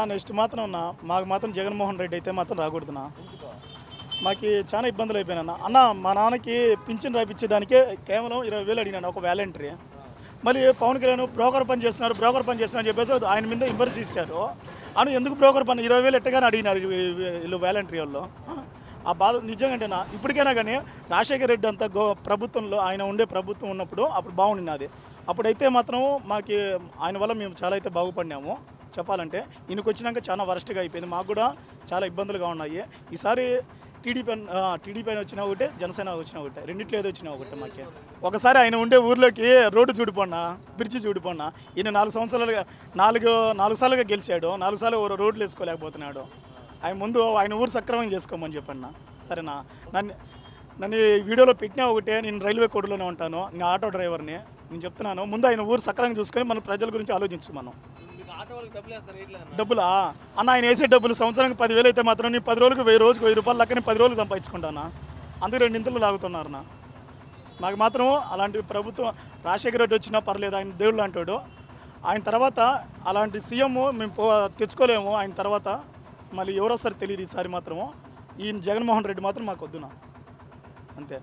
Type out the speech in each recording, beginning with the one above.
Next మాత్రం మాకు మాత్రం జగన్మోహన్ రెడ్డి అయితే మాత్రం రాకూడదునా. మాకు చాలా ఇబ్బందులు అయిపోయినా అన్న. మా నాన్నకి పింఛన్ రాయించేదానికే కేవలం 20,000 అడిగినాను ఒక వాలంటరీ. మళ్ళీ పవన్ కళ్యాణ్ బ్రోకర్ పని చేస్తున్నారు అని చెప్పేసి ఆయన మీద విమర్శించారు. అని ఎందుకు బ్రోకర్ పని 20,000 ఎట్టగానే అడిగినారు వీళ్ళు వాలంటరీ వాళ్ళు. ఆ బాధ నిజంగానేనా. ఇప్పటికైనా కానీ రాజశేఖర రెడ్డి అంతా ప్రభుత్వంలో ఆయన ఉండే ప్రభుత్వం ఉన్నప్పుడు అప్పుడు బాగుండినది. అప్పుడైతే మాత్రం మాకు ఆయన వల్ల మేము చాలా అయితే బాగుపడినాము. చెప్పాలంటే ఈయనకు వచ్చినాక చాలా వరస్ట్గా అయిపోయింది. మాకు కూడా చాలా ఇబ్బందులుగా ఉన్నాయి. ఈసారి టీడీపీ వచ్చినా ఒకటే, జనసేన వచ్చినా ఒకటే, రెండిట్లో ఏదో వచ్చినా ఒకటే. మాకు ఒకసారి ఆయన ఉండే ఊర్లోకి రోడ్డు చూడిపోన్నా, బ్రిడ్జి చూడిపోన్నా. ఈయన 4 సంవత్సరాలుగా 4 సార్లుగా గెలిచాడు. 4 సార్లు రోడ్లు వేసుకోలేకపోతున్నాడు. ఆయన ముందు ఆయన ఊరు సక్రమంగా చేసుకోమని చెప్పన్నా. సరేనా. నన్ను వీడియోలో పెట్టినా ఒకటే. నేను రైల్వే కోడ్లోనే ఉంటాను, నేను ఆటో డ్రైవర్ని. నేను చెప్తున్నాను, ముందు ఆయన ఊరు సక్రమంగా చూసుకొని మన ప్రజల గురించి ఆలోచించు. మనం డబ్బులా అన్న, ఆయన వేసే డబ్బులు సంవత్సరానికి 10,000 అయితే మాత్రం నేను 10 రోజులకు 1000, రోజుకు 1000 రూపాయలు లెక్కని 10 రోజులు సంపాదించుకుంటానా. అందుకు 2 ఇంతలు లాగుతున్నారన్నా. మాకు మాత్రం అలాంటి ప్రభుత్వం రాజశేఖర రెడ్డి వచ్చినా పర్లేదు, ఆయన దేవుళ్ళు అంటాడు. ఆయన తర్వాత అలాంటి సీఎం మేము తెచ్చుకోలేము. ఆయన తర్వాత మళ్ళీ ఎవరో వస్తారు తెలియదు. ఈసారి మాత్రము ఈ జగన్మోహన్ రెడ్డి మాత్రం మాకు వద్దునా, అంతే.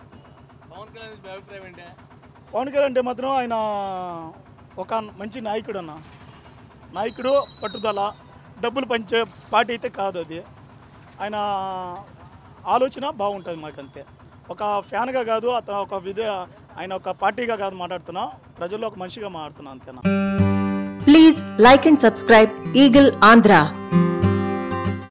పవన్ కళ్యాణ్ అంటే మాత్రం ఆయన ఒక మంచి నాయకుడు అన్న. నాయకుడు, పట్టుదల, డబ్బులు పంచే పార్టీ అయితే కాదు అది. ఆయన ఆలోచన బాగుంటుంది మాకు, అంతే. ఒక ఫ్యాన్గా కాదు, అతను ఒక ఆయన ఒక పార్టీగా కాదు మాట్లాడుతున్నా, ప్రజల్లో ఒక మనిషిగా మాట్లాడుతున్నా, అంతేనా. Please like and subscribe eagle Andhra.